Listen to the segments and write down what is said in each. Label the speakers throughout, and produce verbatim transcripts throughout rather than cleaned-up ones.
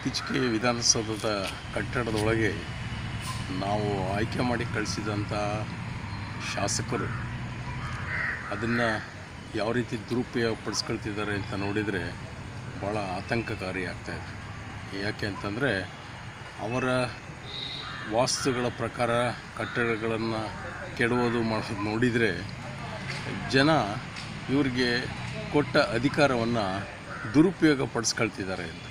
Speaker 1: ಇತ್ತೀಚೆಗೆ ವಿಧಾನಸೌಧದ ಕಟ್ಟಡದೊಳಗೆ ನಾವು ಆಯ್ಕೆ ಮಾಡಿ ಕಳಿಸಿದಂಥ ಶಾಸಕರು ಅದನ್ನು ಯಾವ ರೀತಿ ದುರುಪಯೋಗ ಪಡಿಸ್ಕೊಳ್ತಿದ್ದಾರೆ ಅಂತ ನೋಡಿದರೆ ಭಾಳ ಆತಂಕಕಾರಿ ಆಗ್ತಾಯಿದೆ. ಯಾಕೆ ಅಂತಂದರೆ ಅವರ ವಾಸ್ತುಗಳ ಪ್ರಕಾರ ಕಟ್ಟಡಗಳನ್ನು ಕೆಡವೋದು ಮಾಡೋದು ನೋಡಿದರೆ ಜನ ಇವರಿಗೆ ಕೊಟ್ಟ ಅಧಿಕಾರವನ್ನು ದುರುಪಯೋಗ ಪಡಿಸ್ಕೊಳ್ತಿದ್ದಾರೆ ಅಂತ.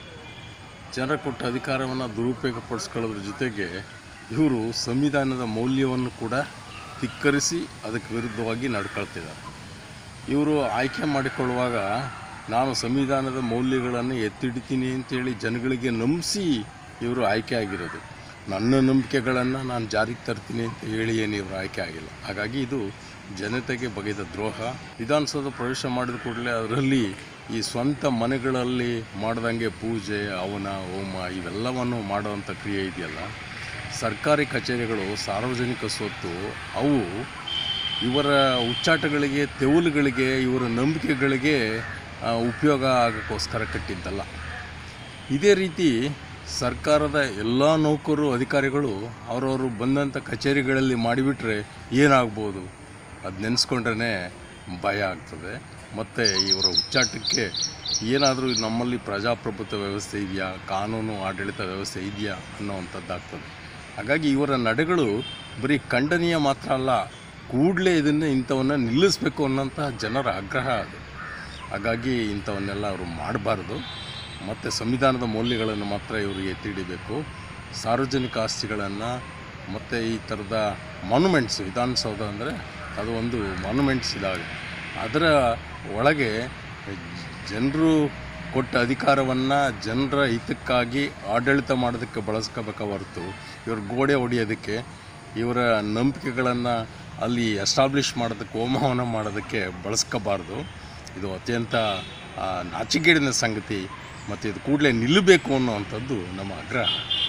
Speaker 1: ಜನರ ಕೊಟ್ಟ ಅಧಿಕಾರವನ್ನು ದುರುಪಯೋಗ ಪಡಿಸ್ಕೊಳ್ಳೋದ್ರ ಜೊತೆಗೆ ಇವರು ಸಂವಿಧಾನದ ಮೌಲ್ಯವನ್ನು ಕೂಡ ಧಿಕ್ಕರಿಸಿ ಅದಕ್ಕೆ ವಿರುದ್ಧವಾಗಿ ನಡ್ಕೊಳ್ತಿದ್ದಾರೆ. ಇವರು ಆಯ್ಕೆ ಮಾಡಿಕೊಳ್ಳುವಾಗ ನಾನು ಸಂವಿಧಾನದ ಮೌಲ್ಯಗಳನ್ನು ಎತ್ತಿಡ್ತೀನಿ ಅಂತೇಳಿ ಜನಗಳಿಗೆ ನಂಬಿಸಿ ಇವರು ಆಯ್ಕೆ ಆಗಿರೋದು. ನನ್ನ ನಂಬಿಕೆಗಳನ್ನು ನಾನು ಜಾರಿಗೆ ತರ್ತೀನಿ ಅಂತ ಹೇಳಿ ಏನು ಇವರು ಆಯ್ಕೆ ಆಗಿಲ್ಲ. ಹಾಗಾಗಿ ಇದು ಜನತೆಗೆ ಬಗೆದ ದ್ರೋಹ. ವಿಧಾನಸೌಧ ಪ್ರವೇಶ ಮಾಡಿದ ಕೂಡಲೇ ಅದರಲ್ಲಿ ಈ ಸ್ವಂತ ಮನೆಗಳಲ್ಲಿ ಮಾಡ್ದಂಗೆ ಪೂಜೆ ಹವನ ಹೋಮ ಇವೆಲ್ಲವನ್ನು ಮಾಡುವಂಥ ಕ್ರಿಯೆ ಇದೆಯಲ್ಲ, ಸರ್ಕಾರಿ ಕಚೇರಿಗಳು ಸಾರ್ವಜನಿಕ ಸ್ವತ್ತು, ಅವು ಇವರ ಉಚ್ಚಾಟಗಳಿಗೆ ತೆವಲುಗಳಿಗೆ ಇವರ ನಂಬಿಕೆಗಳಿಗೆ ಉಪಯೋಗ ಆಗೋಕ್ಕೋಸ್ಕರ ಕಟ್ಟಿದ್ದಲ್ಲ. ಇದೇ ರೀತಿ ಸರ್ಕಾರದ ಎಲ್ಲ ನೌಕರರು ಅಧಿಕಾರಿಗಳು ಅವರವರು ಬಂದಂಥ ಕಚೇರಿಗಳಲ್ಲಿ ಮಾಡಿಬಿಟ್ರೆ ಏನಾಗ್ಬೋದು ಅದು ನೆನೆಸ್ಕೊಂಡ್ರೇ ಭಯ ಆಗ್ತದೆ. ಮತ್ತು ಇವರ ಉಚ್ಚಾಟಕ್ಕೆ ಏನಾದರೂ ನಮ್ಮಲ್ಲಿ ಪ್ರಜಾಪ್ರಭುತ್ವ ವ್ಯವಸ್ಥೆ ಇದೆಯಾ, ಕಾನೂನು ಆಡಳಿತ ವ್ಯವಸ್ಥೆ ಇದೆಯಾ ಅನ್ನೋವಂಥದ್ದಾಗ್ತದೆ. ಹಾಗಾಗಿ ಇವರ ನಡೆಗಳು ಬರೀ ಖಂಡನೀಯ ಮಾತ್ರ ಅಲ್ಲ, ಕೂಡಲೇ ಇದನ್ನು ಇಂಥವನ್ನು ನಿಲ್ಲಿಸಬೇಕು ಅನ್ನೋಂಥ ಜನರ ಆಗ್ರಹ ಅದು. ಹಾಗಾಗಿ ಇಂಥವನ್ನೆಲ್ಲ ಅವರು ಮಾಡಬಾರ್ದು. ಮತ್ತು ಸಂವಿಧಾನದ ಮೌಲ್ಯಗಳನ್ನು ಮಾತ್ರ ಇವರು ಎತ್ತಿಡಿಬೇಕು. ಸಾರ್ವಜನಿಕ ಆಸ್ತಿಗಳನ್ನು ಮತ್ತು ಈ ಥರದ ಮಾನ್ಯುಮೆಂಟ್ಸ್, ವಿಧಾನಸೌಧ ಅಂದರೆ ಅದು ಒಂದು ಮಾನ್ಯುಮೆಂಟ್ಸ್ ಇದ್ದಾವೆ, ಅದರ ಒಳಗೆ ಜನರು ಕೊಟ್ಟ ಅಧಿಕಾರವನ್ನು ಜನರ ಹಿತಕ್ಕಾಗಿ ಆಡಳಿತ ಮಾಡೋದಕ್ಕೆ ಬಳಸ್ಕೋಬೇಕ ಹೊರತು ಇವ್ರ ಗೋಡೆ ಹೊಡೆಯೋದಕ್ಕೆ, ಇವರ ನಂಬಿಕೆಗಳನ್ನು ಅಲ್ಲಿ ಎಸ್ಟಾಬ್ಲಿಷ್ ಮಾಡೋದಕ್ಕೆ, ಹೋಮಹವನ ಮಾಡೋದಕ್ಕೆ ಬಳಸ್ಕೋಬಾರ್ದು. ಇದು ಅತ್ಯಂತ ನಾಚಿಕೆಗೇಡಿನ ಸಂಗತಿ ಮತ್ತು ಇದು ಕೂಡಲೇ ನಿಲ್ಲಬೇಕು ಅನ್ನುವಂಥದ್ದು ನಮ್ಮ ಆಗ್ರಹ.